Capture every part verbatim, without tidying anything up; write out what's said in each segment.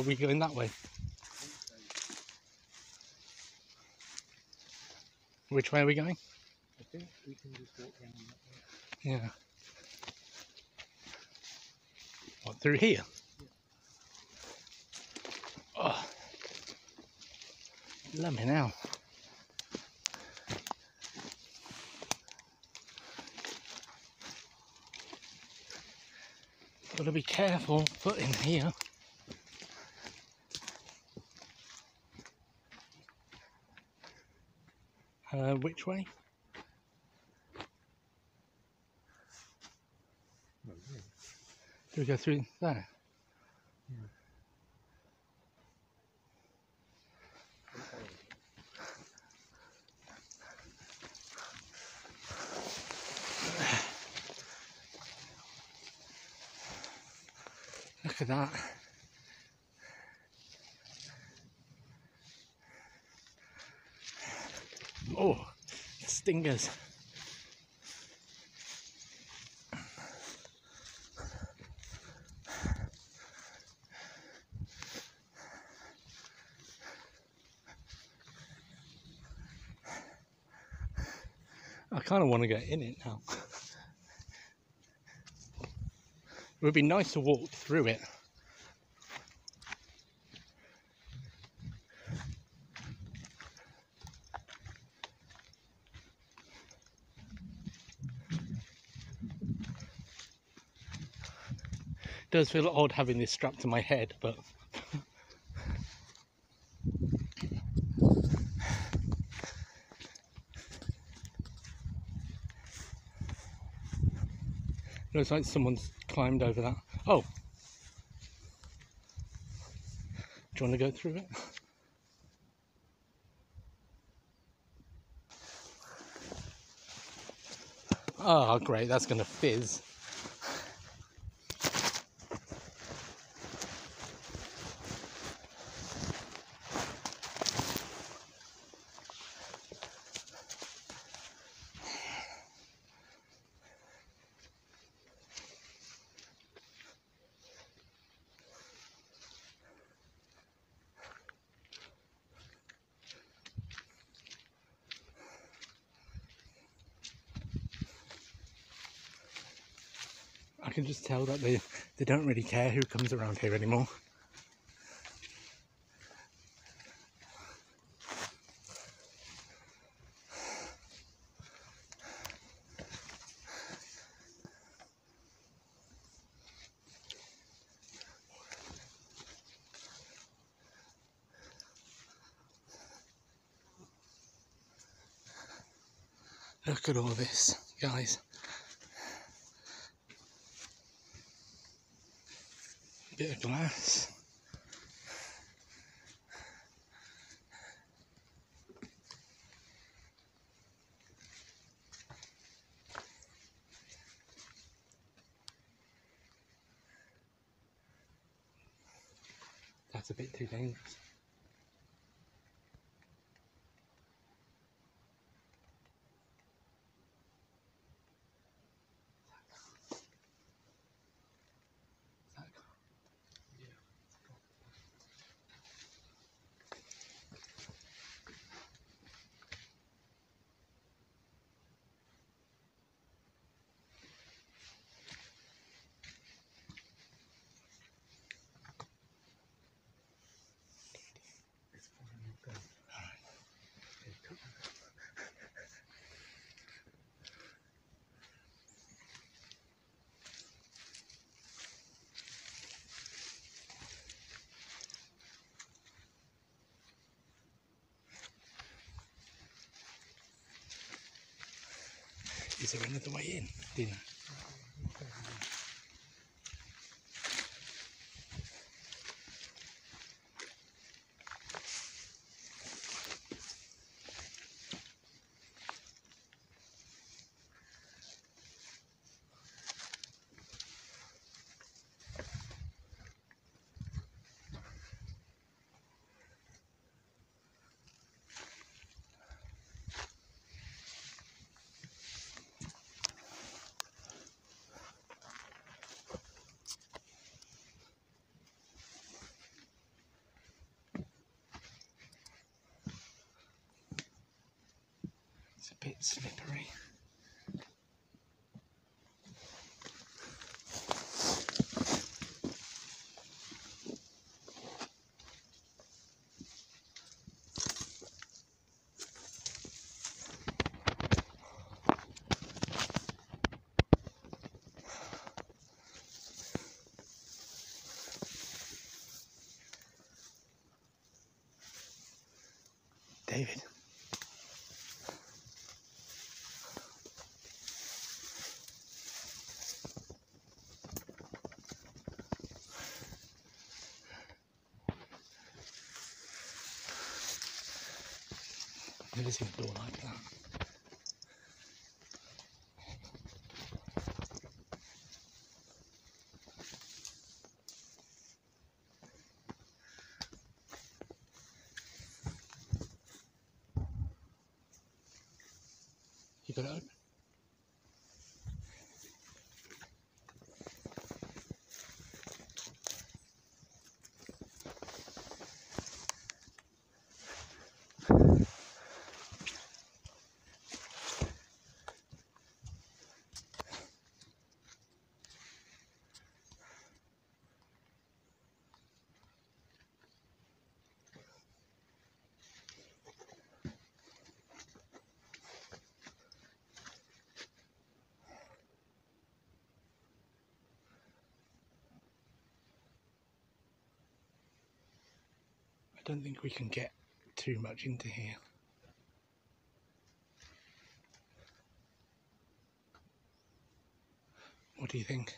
we going that way? Which way are we going? I think we can just walk around that way. Yeah. What, through here? Yeah. Oh. Let me now. Gotta be careful footing here. Uh, which way? Oh, yeah. Do we go through there? Yeah. Look at that. Oh, stingers. I kind of want to get in it now. It would be nice to walk through it. It does feel odd having this strapped to my head, but looks like someone's climbed over that. Oh, do you want to go through it? Oh, great, that's going to fizz. I can just tell that they, they don't really care who comes around here anymore. Look at all this, guys. Bit of glass. That's a bit too dangerous. Is there another way in? Do you know? bit slippery. David. Never seen a door like that. You got it open? I don't think we can get too much into here. What do you think?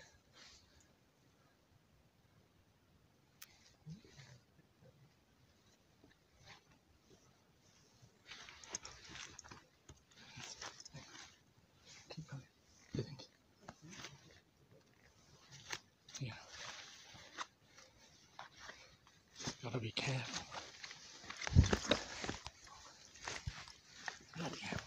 Keep going. What do you think? Yeah. Gotta be careful. Bloody hell.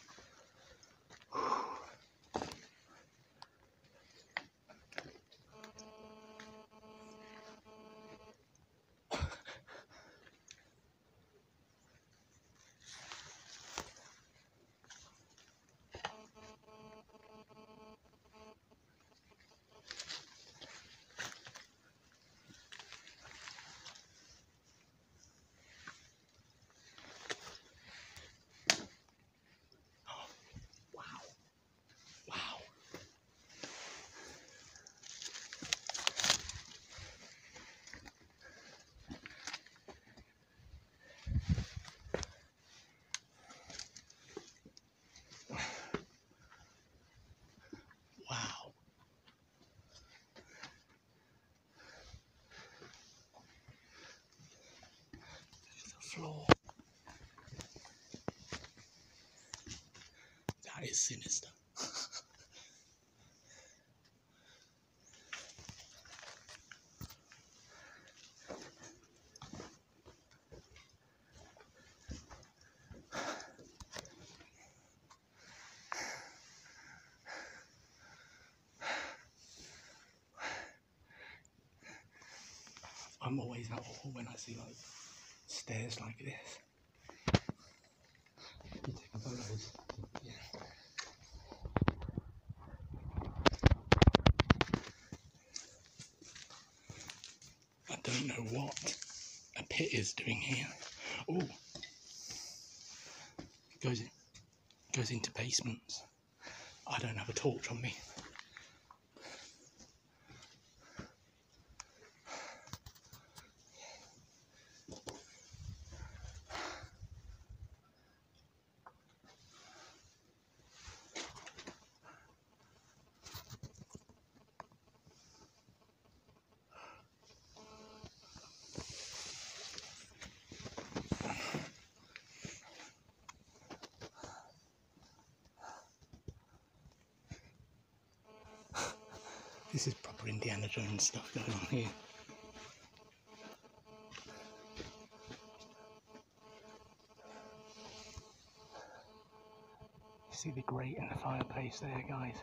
Wow. The floor. That is sinister. I'm always at awe when I see like stairs like this. You take a photos. Yeah. I don't know what a pit is doing here. Oh, it goes in, goes into basements. I don't have a torch on me. This is proper Indiana Jones stuff going on here. See the grate and the fireplace there, guys.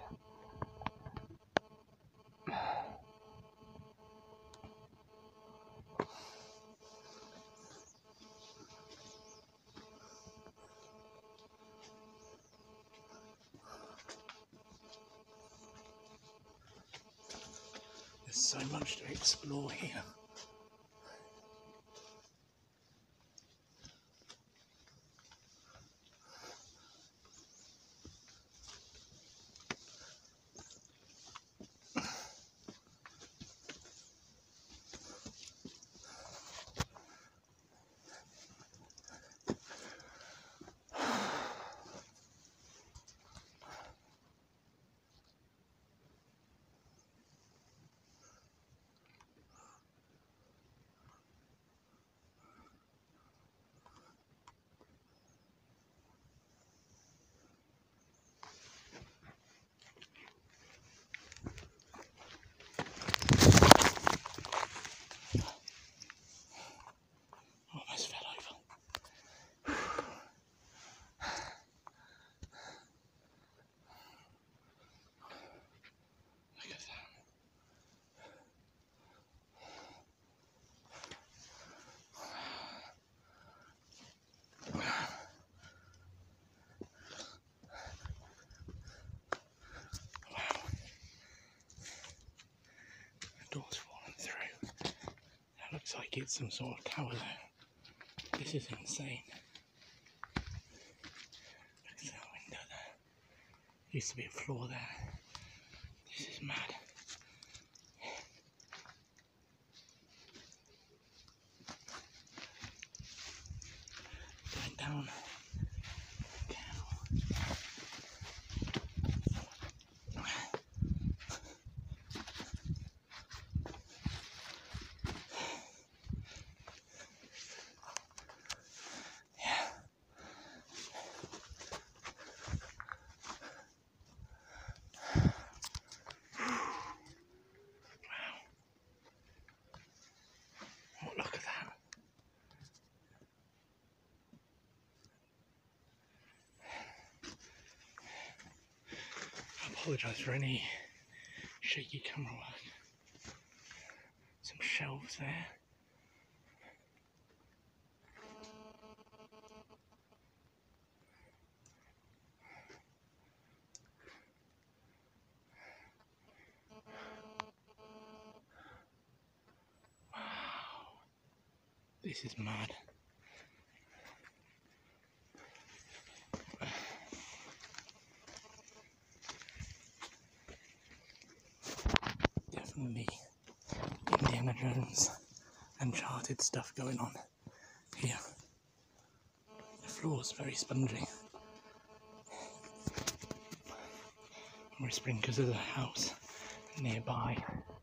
so much to explore here. Almost fell over. Look at that. Door's fallen through. That looks like it's some sort of tower there. This is insane. Look at that window there. Used to be a floor there. This is mad. Going down. Look at that. I apologise for any shaky camera work. Some shelves there. Wow. This is mad. Definitely Indiana Jones Uncharted stuff going on here. The floor's very spongy. I'm whispering because of the house nearby.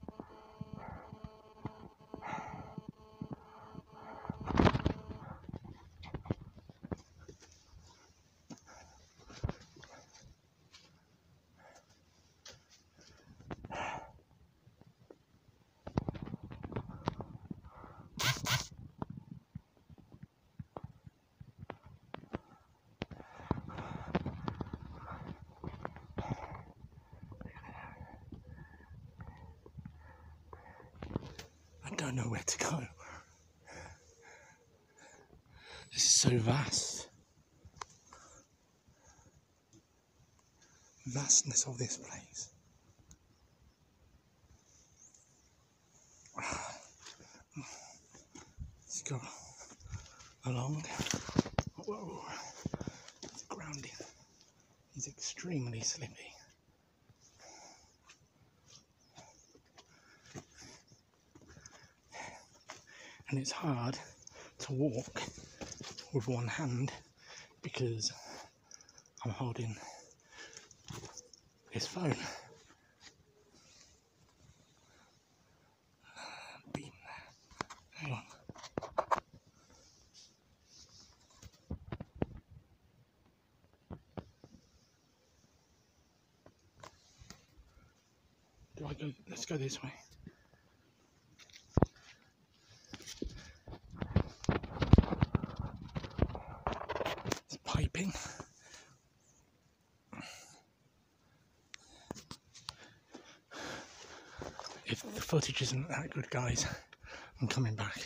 I don't know where to go. This is so vast. Vastness of this place. Let's go along. Whoa, the ground is extremely slippy. And it's hard to walk with one hand because I'm holding this phone. Beam there. Hang on. Do I go? Let's go this way. It's piping. If the footage isn't that good, guys, I'm coming back.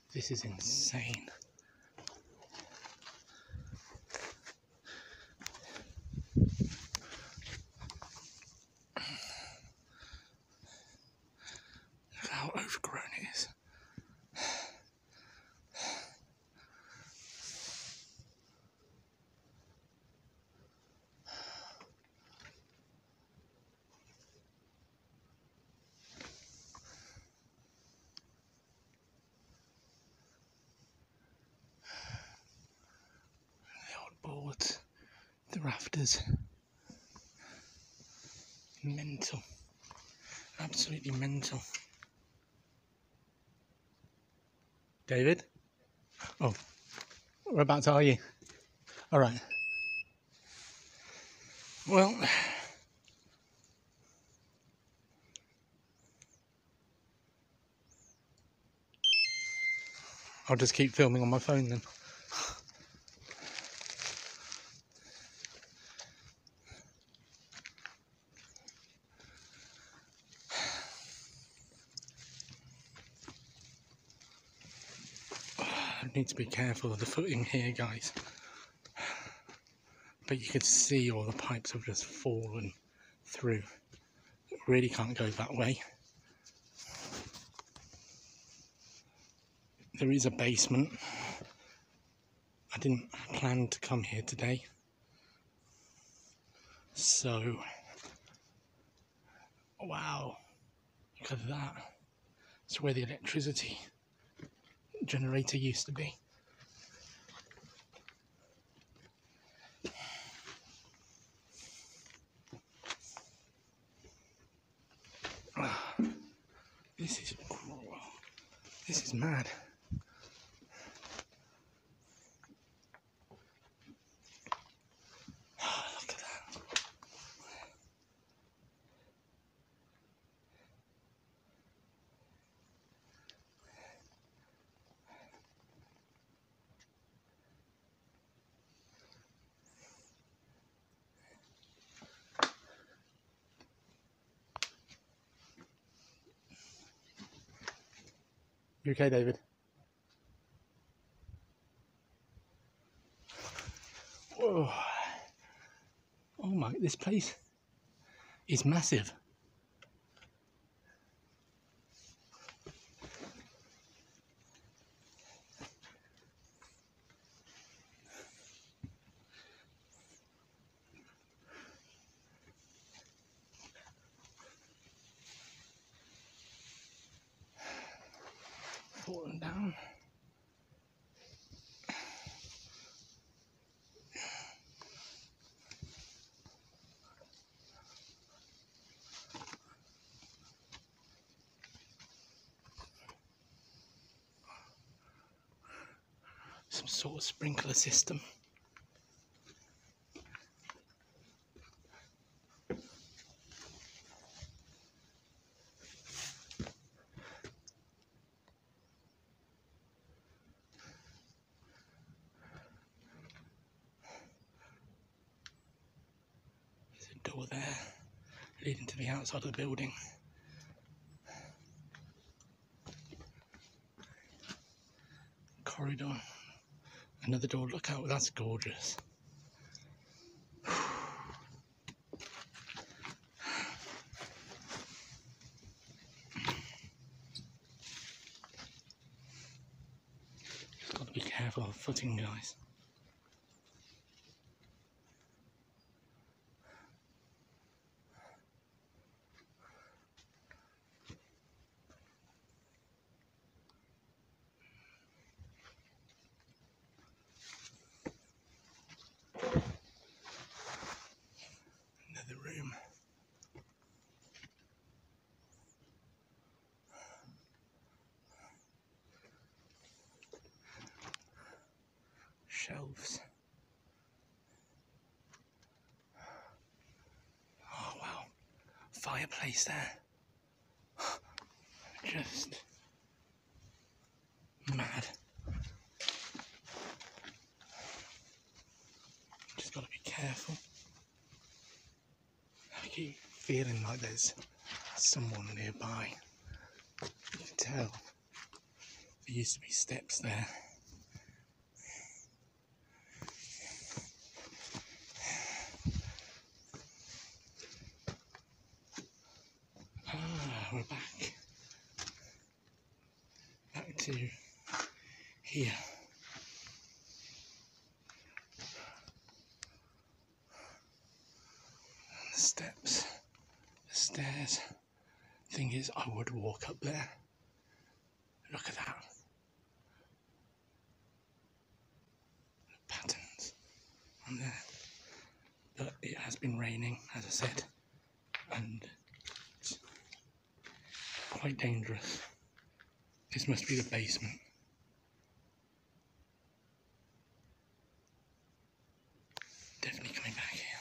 This is insane. Look how overgrown it is. Boards, the rafters, mental, absolutely mental. David? Oh, whereabouts are you? All right. Well, I'll just keep filming on my phone then. I need to be careful of the footing here, guys. But you can see all the pipes have just fallen through. It really can't go that way. There is a basement. I didn't plan to come here today. So, wow, look at that. It's where the electricity generator used to be. This is, this is mad. Look at that. You okay, David? Whoa. Oh my, this place is massive. Falling down. Some sort of sprinkler system. There's a door there leading to the outside of the building. Corridor. Another door, look out, that's gorgeous. Just got to be careful of footing, guys. Another room. Shelves. Oh wow, fireplace there. Just mad. Just got to be careful. I keep feeling like there's someone nearby. You can tell There used to be steps there. Ah, we're back. Back to here. The steps, the stairs. Thing is, I would walk up there. Look at that. The patterns on there. But it has been raining, as I said, and it's quite dangerous. This must be the basement. Definitely coming back here.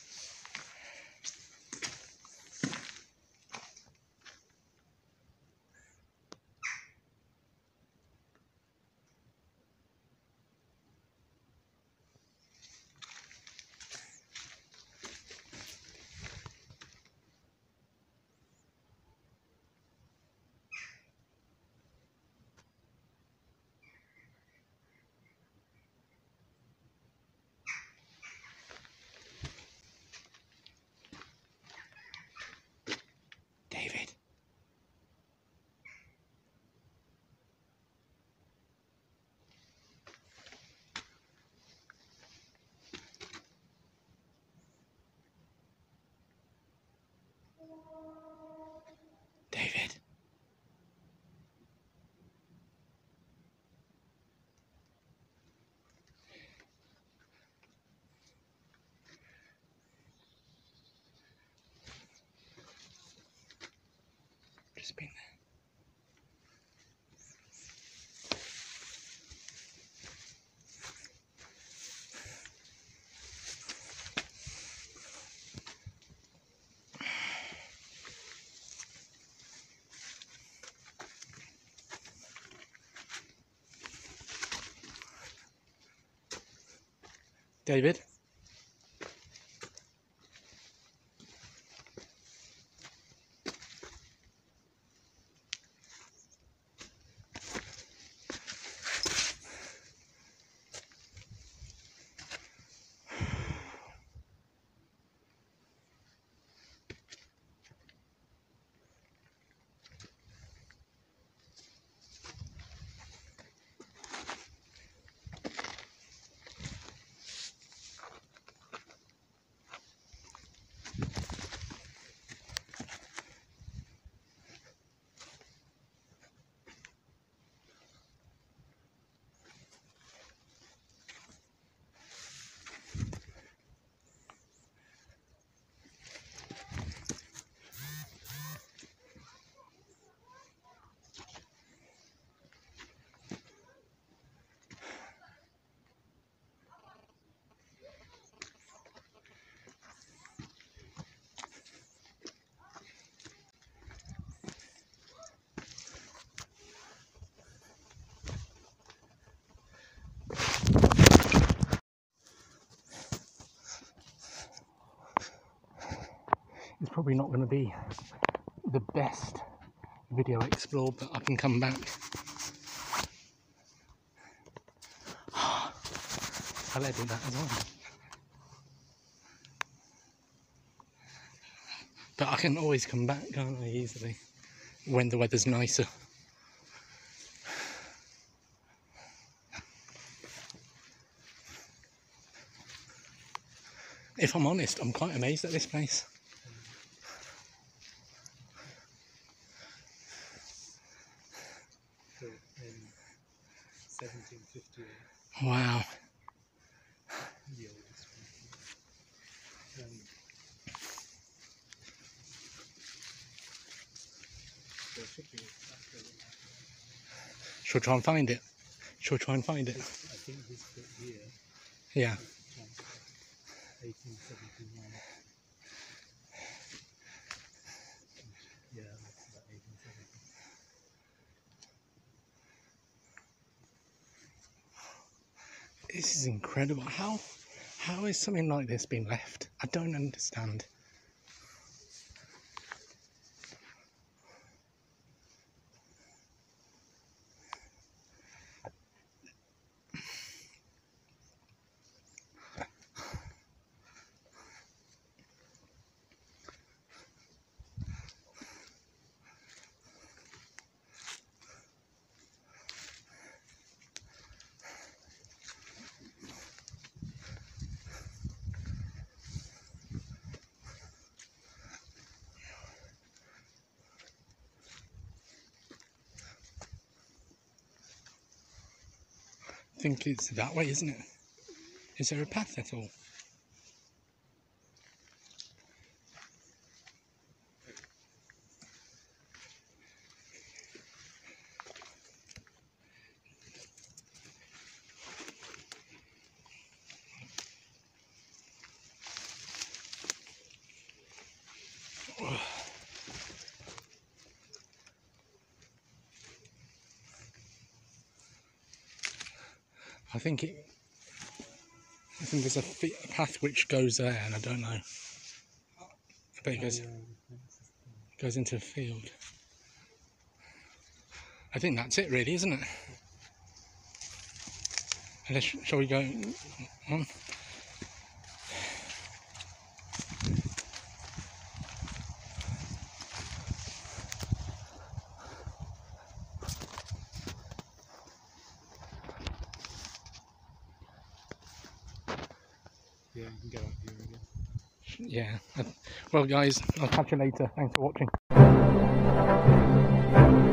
David. David. Just been there. David. It's probably not going to be the best video explore, but I can come back. I'll edit that as well. But I can always come back, can't I, easily, when the weather's nicer. If I'm honest, I'm quite amazed at this place. Built in seventeen fifty-eight. Wow. The oldest one. Um, there should be a building. Shall we try and find it? Shall we try and find it? I think this bit here, Yeah. eighteen seventy-nine. Yeah, that's about eighteen seventy. This is incredible. How, how is something like this being left? I don't understand. I think it's that way, isn't it? Is there a path at all? I think it. I think there's a, fi- a path which goes there, and I don't know. I bet it goes, goes into a field. I think that's it, really, isn't it? Unless, shall we go on? Yeah, you can go up here again. Yeah. Well, guys, I'll catch you later. Thanks for watching.